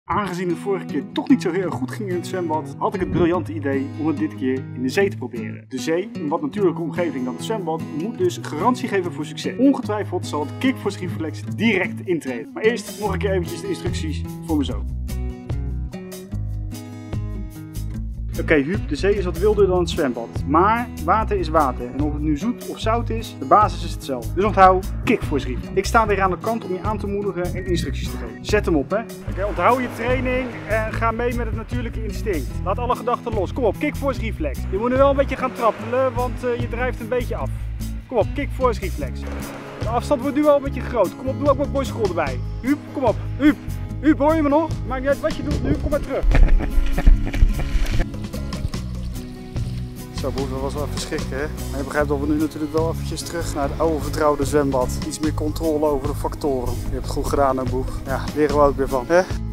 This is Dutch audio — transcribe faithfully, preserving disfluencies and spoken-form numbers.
Aangezien het vorige keer toch niet zo heel erg goed ging in het zwembad, had ik het briljante idee om het dit keer in de zee te proberen. De zee, een wat natuurlijke omgeving dan het zwembad, moet dus garantie geven voor succes. Ongetwijfeld zal het Kickforce Reflex direct intreden. Maar eerst nog een keer eventjes de instructies voor mijn zoon. Oké okay, Huub, de zee is wat wilder dan het zwembad. Maar water is water. En of het nu zoet of zout is, de basis is hetzelfde. Dus onthoud, Kickforce Reflex. Ik sta weer aan de kant om je aan te moedigen en instructies te geven. Zet hem op, hè. Oké, okay, onthoud je training en ga mee met het natuurlijke instinct. Laat alle gedachten los. Kom op, Kickforce Reflex. Je moet nu wel een beetje gaan trappelen, want uh, je drijft een beetje af. Kom op, Kickforce Reflex. De afstand wordt nu wel een beetje groot. Kom op, doe ook wat boy school erbij. Huub, kom op. Huub, Huub, hoor je me nog? Maakt niet uit wat je doet nu, kom maar terug. Zo, dat was wel even schrikken, hè? Maar je begrijpt dat we nu natuurlijk wel eventjes terug naar het oude vertrouwde zwembad. Iets meer controle over de factoren. Je hebt het goed gedaan, hè, boeg. Ja, leren we ook weer van, hè?